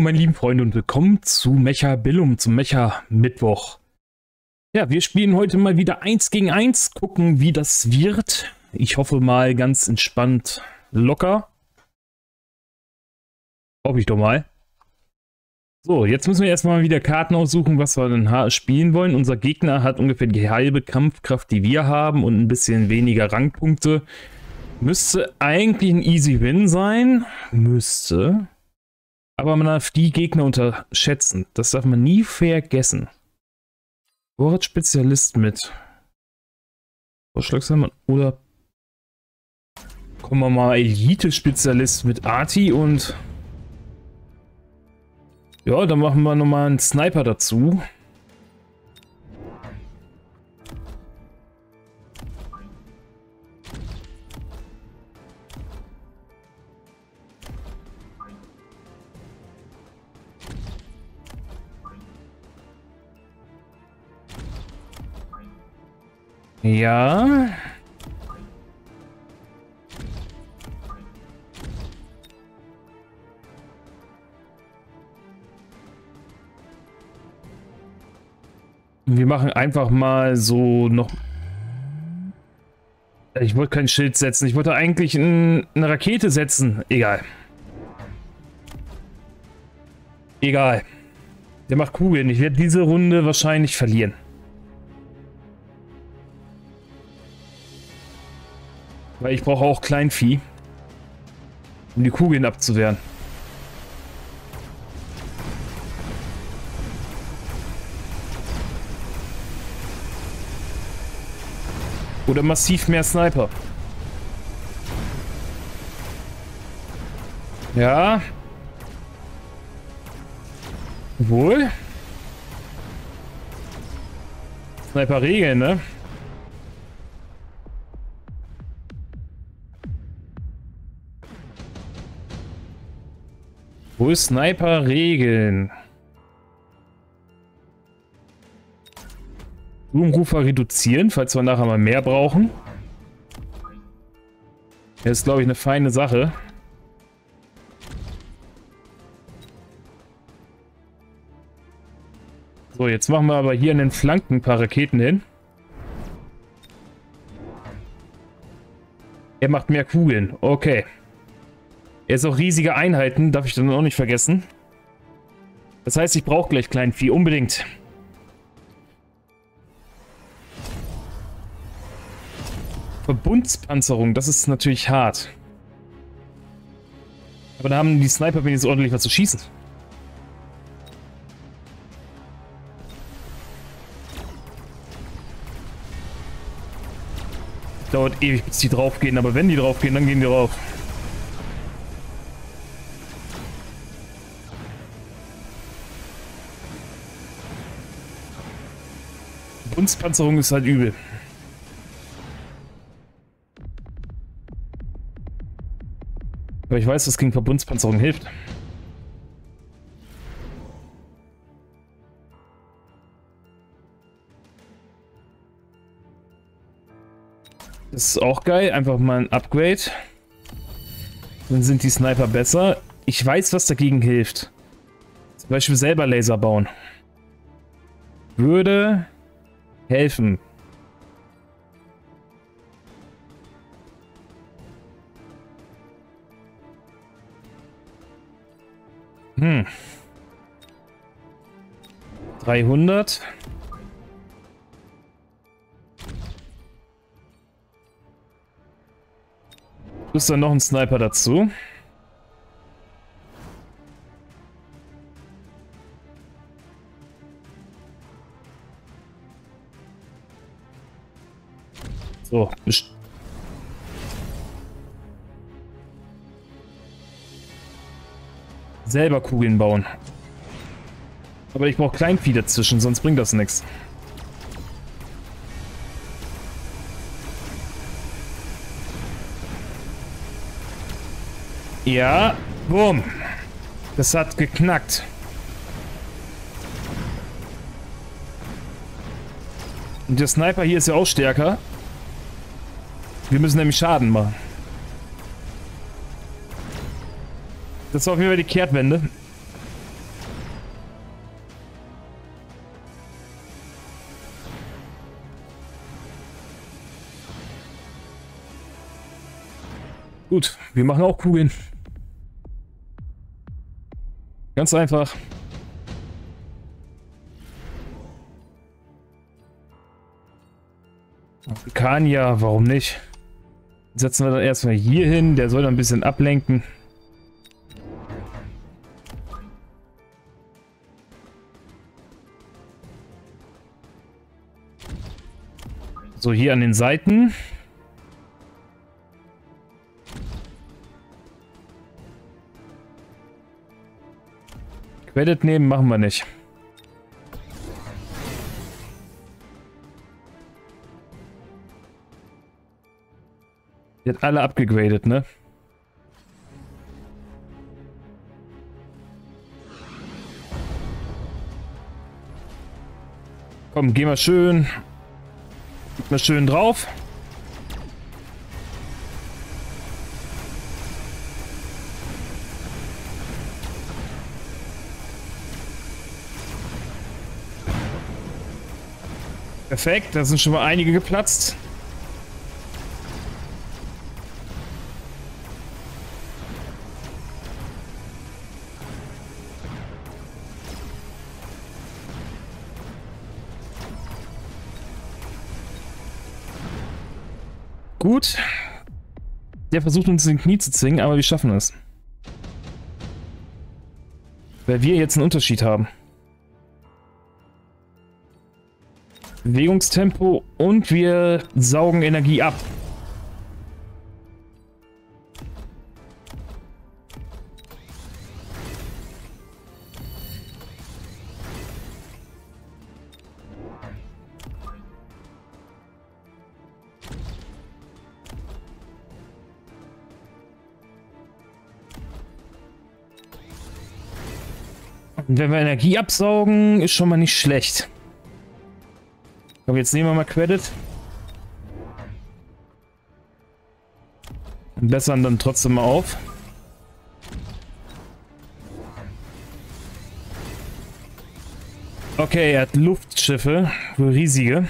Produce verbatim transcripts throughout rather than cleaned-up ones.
meine lieben Freunde, und willkommen zu Mechabellum, zum Mecha-Mittwoch. Ja, wir spielen heute mal wieder eins gegen eins, gucken, wie das wird. Ich hoffe mal ganz entspannt, locker. Hoffe ich doch mal. So, jetzt müssen wir erstmal wieder Karten aussuchen, was wir denn spielen wollen. Unser Gegner hat ungefähr die halbe Kampfkraft, die wir haben, und ein bisschen weniger Rangpunkte. Müsste eigentlich ein Easy Win sein. Müsste. Aber man darf die Gegner unterschätzen. Das darf man nie vergessen. Vorratsspezialist mit Vorschlagshammer oder kommen wir mal Elite-Spezialist mit Arti und ja, dann machen wir nochmal einen Sniper dazu. Ja. Wir machen einfach mal so noch... Ich wollte kein Schild setzen. Ich wollte eigentlich ein, eine Rakete setzen. Egal. Egal. Der macht Kugeln. Ich werde diese Runde wahrscheinlich verlieren. Weil ich brauche auch Kleinvieh, um die Kugeln abzuwehren. Oder massiv mehr Sniper. Ja. Wohl. Sniper regeln, ne? Wohl Sniper regeln. Boomrufer reduzieren, falls wir nachher mal mehr brauchen. Das ist, glaube ich, eine feine Sache. So, jetzt machen wir aber hier in den Flanken ein paar Raketen hin. Er macht mehr Kugeln. Okay. Er ist auch riesige Einheiten, darf ich dann auch nicht vergessen. Das heißt, ich brauche gleich Kleinvieh, unbedingt. Verbundspanzerung, das ist natürlich hart. Aber da haben die Sniper wenigstens ordentlich was zu schießen. Dauert ewig, bis die draufgehen, aber wenn die draufgehen, dann gehen die drauf. Verbundspanzerung ist halt übel. Aber ich weiß, was gegen Verbundspanzerung hilft. Das ist auch geil. Einfach mal ein Upgrade. Dann sind die Sniper besser. Ich weiß, was dagegen hilft. Zum Beispiel selber Laser bauen. Würde helfen. Hm. dreihundert. Plus dann noch ein Sniper dazu. So, selber Kugeln bauen. Aber ich brauche Kleinvieh dazwischen, sonst bringt das nichts. Ja, bumm. Das hat geknackt. Und der Sniper hier ist ja auch stärker. Wir müssen nämlich Schaden machen. Das ist auf jeden Fall die Kehrtwende. Gut, wir machen auch Kugeln. Ganz einfach. Kann ja, warum nicht? Setzen wir dann erstmal hier hin, der soll dann ein bisschen ablenken. So, hier an den Seiten. Credit nehmen machen wir nicht. Die hat alle abgegradet, ne? Komm, geh mal schön. Gib mal schön drauf. Perfekt, da sind schon mal einige geplatzt. Gut. Der versucht uns in den Knie zu zwingen, aber wir schaffen es. Weil wir jetzt einen Unterschied haben. Bewegungstempo und wir saugen Energie ab. Und wenn wir Energie absaugen, ist schon mal nicht schlecht. Komm, jetzt nehmen wir mal Credit. Und bessern dann trotzdem mal auf. Okay, er hat Luftschiffe, riesige.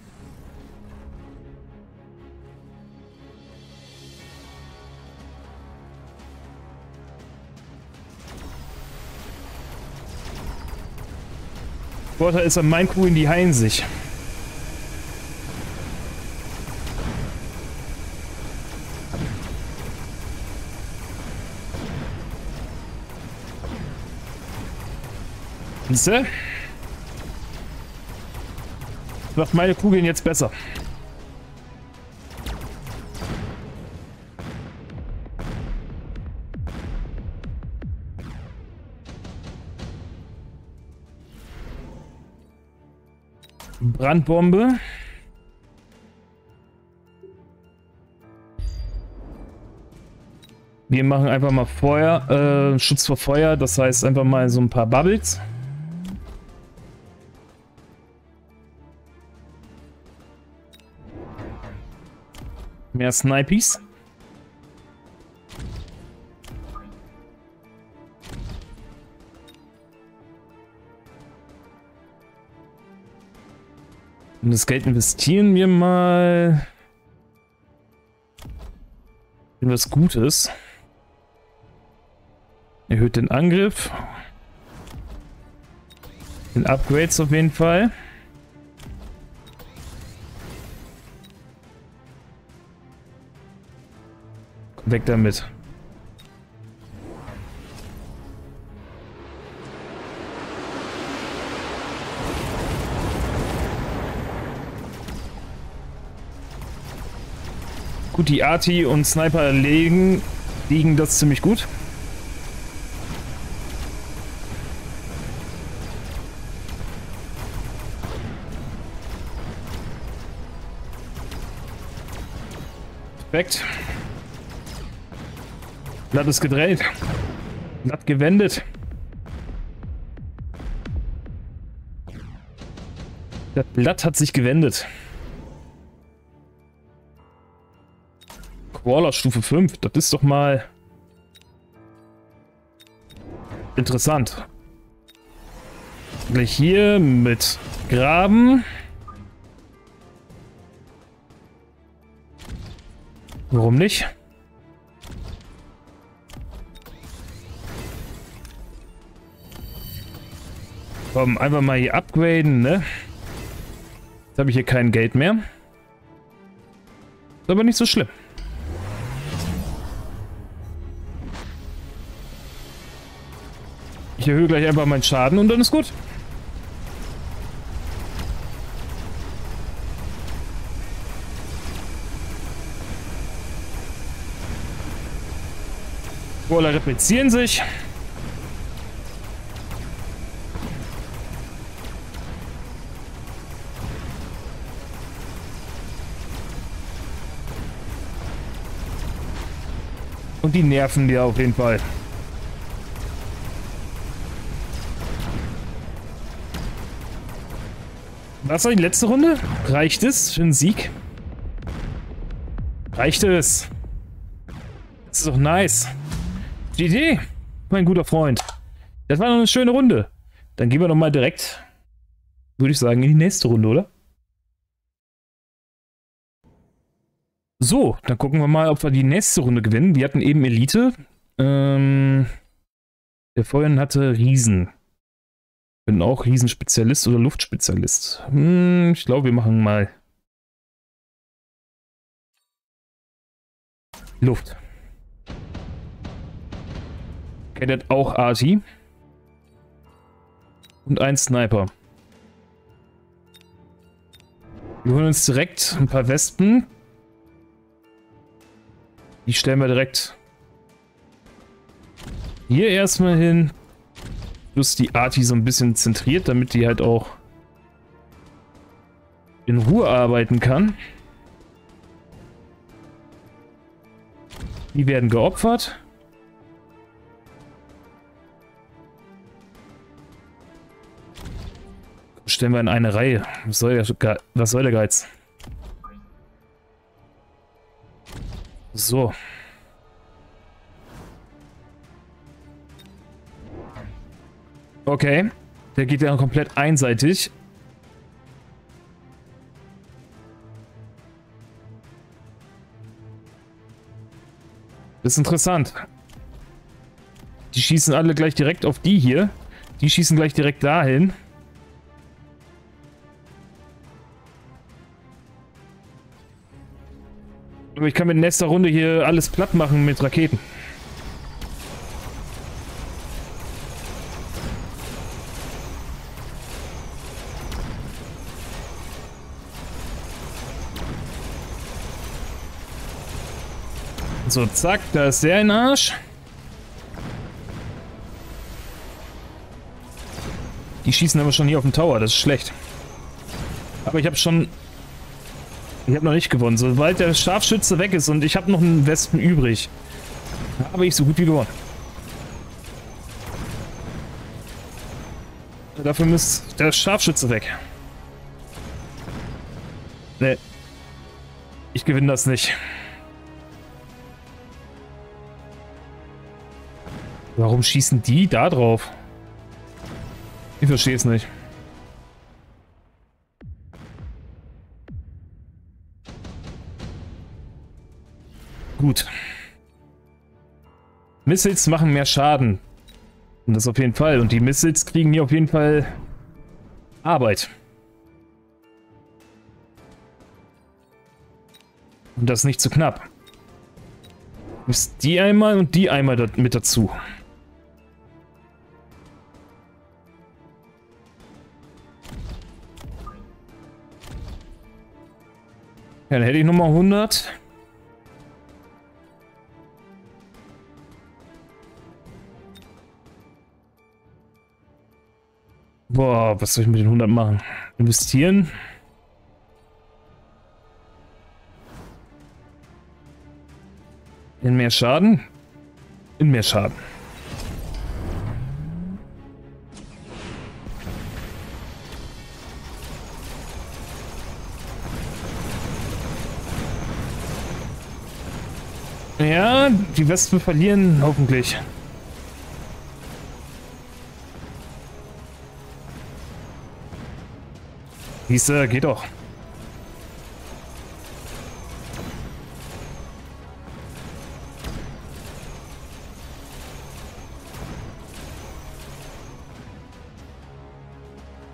Vorteil ist an meinen Kugeln, die heilen sich. Siehste? Das macht meine Kugeln jetzt besser. Brandbombe. Wir machen einfach mal Feuer, äh, Schutz vor Feuer, das heißt einfach mal so ein paar Bubbles. Mehr Snipies. Und das Geld investieren wir mal in was Gutes. Erhöht den Angriff. Den Upgrades auf jeden Fall. Weg damit. Gut, die Arti und Sniper legen, liegen das ziemlich gut. Perfekt. Blatt ist gedreht. Blatt gewendet. Das Blatt hat sich gewendet. Crawler Stufe fünf, das ist doch mal interessant. Gleich hier mit Graben. Warum nicht? Komm, einfach mal hier upgraden, ne? Jetzt habe ich hier kein Geld mehr. Ist aber nicht so schlimm. Ich erhöhe gleich einfach meinen Schaden und dann ist gut. Brawler replizieren sich. Und die nerven dir auf jeden Fall. Was war die letzte Runde? Reicht es für einen Sieg? Reicht es? Das ist doch nice. G G, mein guter Freund. Das war noch eine schöne Runde. Dann gehen wir doch mal direkt, würde ich sagen, in die nächste Runde, oder? So, dann gucken wir mal, ob wir die nächste Runde gewinnen. Wir hatten eben Elite. Ähm, der vorhin hatte Riesen. Bin auch Riesenspezialist oder Luftspezialist. Hm, ich glaube, wir machen mal Luft. Okay, der hat auch Arti. Und ein Sniper. Wir holen uns direkt ein paar Wespen. Die stellen wir direkt hier erstmal hin. Plus die Arti so ein bisschen zentriert, damit die halt auch in Ruhe arbeiten kann. Die werden geopfert. Stellen wir in eine Reihe. Was soll der, was soll der Geiz? So. Okay. Der geht ja komplett einseitig. Das ist interessant. Die schießen alle gleich direkt auf die hier. Die schießen gleich direkt dahin. Aber ich kann mit nächster Runde hier alles platt machen mit Raketen. So, zack, da ist der in den Arsch. Die schießen aber schon hier auf den Tower, das ist schlecht. Aber ich habe schon... Ich habe noch nicht gewonnen. Sobald der Scharfschütze weg ist und ich habe noch einen Wespen übrig, habe ich so gut wie gewonnen. Dafür muss der Scharfschütze weg. Nee. Ich gewinne das nicht. Warum schießen die da drauf? Ich verstehe es nicht. Gut. Missiles machen mehr Schaden. Und das auf jeden Fall. Und die Missiles kriegen hier auf jeden Fall Arbeit. Und das nicht zu knapp. Ist die einmal und die einmal mit dazu. Ja, dann hätte ich nochmal hundert. Boah, was soll ich mit den hundert machen? Investieren? In mehr Schaden? In mehr Schaden. Ja, die Wespen verlieren hoffentlich. Siehste, geht doch.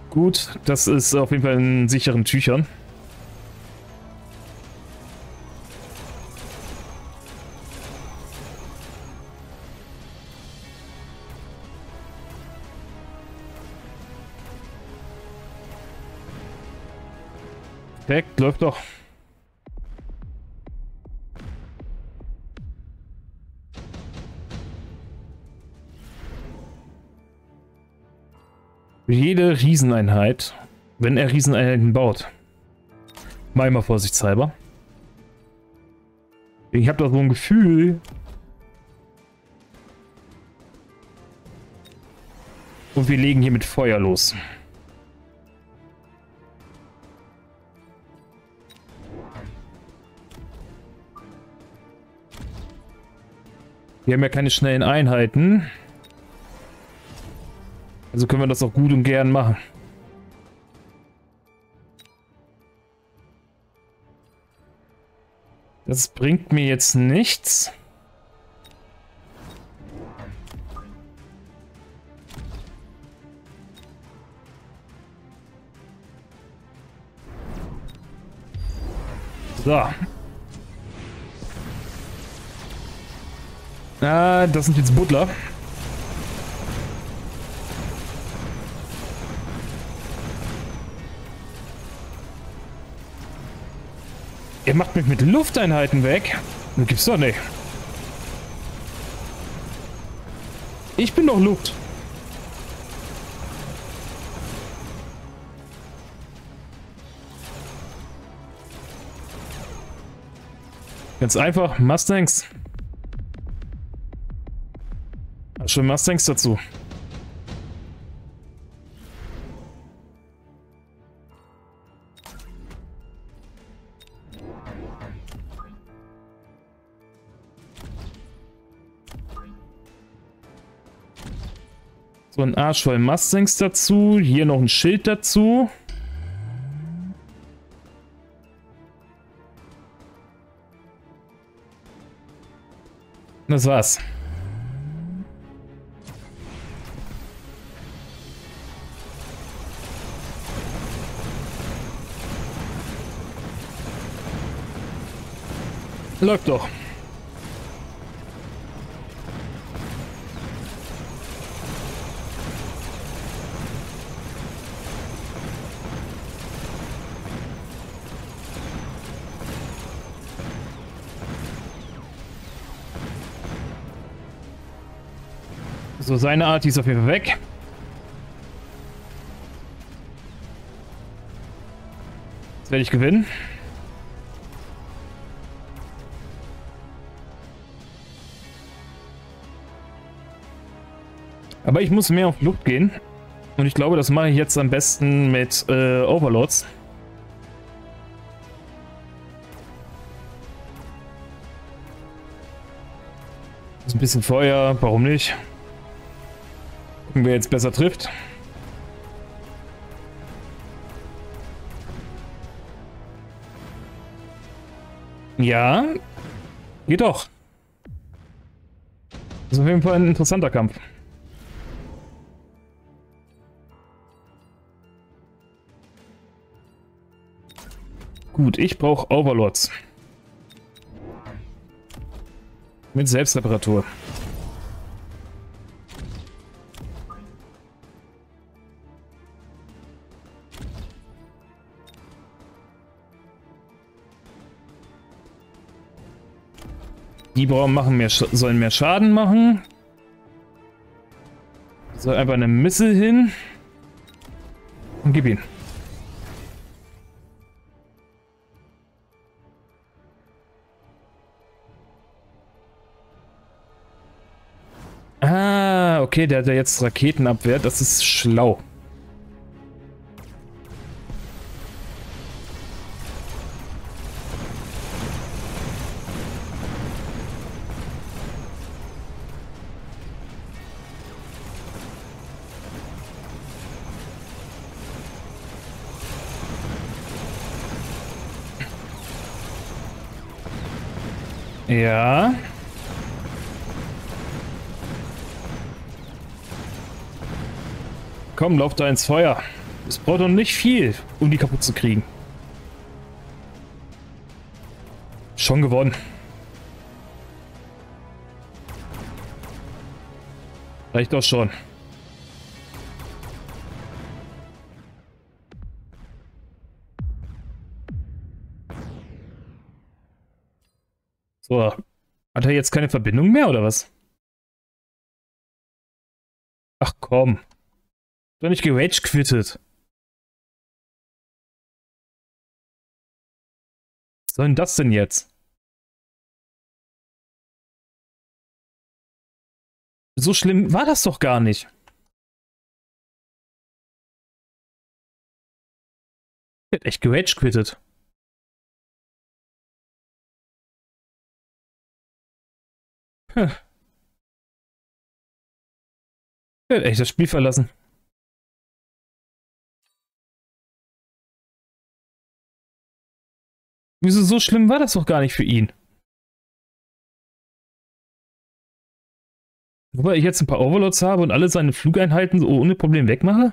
Gut, das ist auf jeden Fall in sicheren Tüchern. Perfekt, läuft doch. Jede Rieseneinheit, wenn er Rieseneinheiten baut. Mal mal vorsichtshalber. Ich habe da so ein Gefühl. Und wir legen hier mit Feuer los. Wir haben ja keine schnellen Einheiten. Also können wir das auch gut und gern machen. Das bringt mir jetzt nichts. So. Ah, das sind jetzt Butler. Er macht mich mit Lufteinheiten weg. Das gibt's doch nicht. Ich bin doch Luft. Ganz einfach, Mustangs. Hast schon Mustangs dazu. So ein Arsch voll Mustangs dazu. Hier noch ein Schild dazu. Das war's. Läuft doch. So, seine Art, die ist auf jeden Fall weg. Jetzt werde ich gewinnen. Aber ich muss mehr auf Flucht gehen. Und ich glaube, das mache ich jetzt am besten mit äh, Overlords. Ist ein bisschen Feuer, warum nicht? Gucken, wer jetzt besser trifft. Ja, geht doch. Das ist auf jeden Fall ein interessanter Kampf. Gut, ich brauche Overlords. Mit Selbstreparatur. Die brauchen machen mehr, sollen mehr Schaden machen. Soll einfach eine Missile hin. Und gib ihn. Ah, okay, der hat ja jetzt Raketenabwehr. Das ist schlau. Ja. Komm, lauf da ins Feuer. Es braucht doch nicht viel, um die kaputt zu kriegen. Schon gewonnen. Reicht doch schon. So. Hat er jetzt keine Verbindung mehr, oder was? Ach komm. Doch nicht gerage-quittet. Was soll denn das denn jetzt? So schlimm war das doch gar nicht. Er hat echt gerage-quittet. Hm. Er hat echt das Spiel verlassen. Wieso, so schlimm war das doch gar nicht für ihn? Wobei ich jetzt ein paar Overlords habe und alle seine Flugeinheiten so ohne Problem wegmache?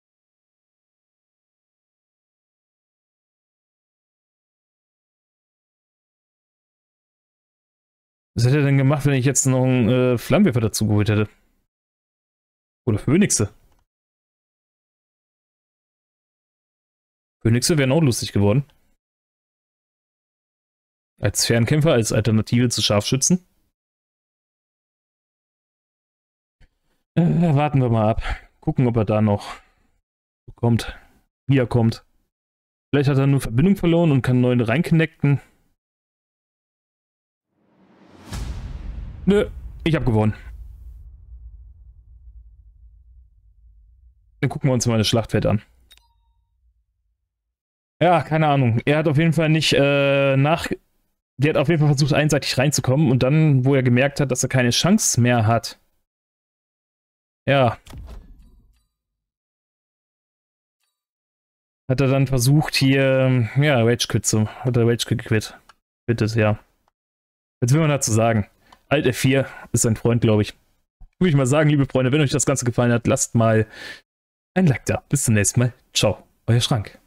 Was hätte er denn gemacht, wenn ich jetzt noch einen äh, Flammenwerfer dazu geholt hätte? Oder Phönixe? Phönixe wären auch lustig geworden. Als Fernkämpfer, als Alternative zu Scharfschützen. Äh, warten wir mal ab. Gucken, ob er da noch kommt. Wie er kommt. Vielleicht hat er nur Verbindung verloren und kann neuen reinconnecten. Nö, ich habe gewonnen. Dann gucken wir uns mal das Schlachtfeld an. Ja, keine Ahnung. Er hat auf jeden Fall nicht äh, nach... Der hat auf jeden Fall versucht, einseitig reinzukommen. Und dann, wo er gemerkt hat, dass er keine Chance mehr hat. Ja. Hat er dann versucht, hier... Ja, Rage-Quit zu... Hat er Rage-Quit quit. Quittet, ja. Jetzt will man dazu sagen. Alt F vier ist sein Freund, glaube ich. Würde ich mal sagen, liebe Freunde, wenn euch das Ganze gefallen hat, lasst mal ein Like da. Bis zum nächsten Mal. Ciao, euer Schrank.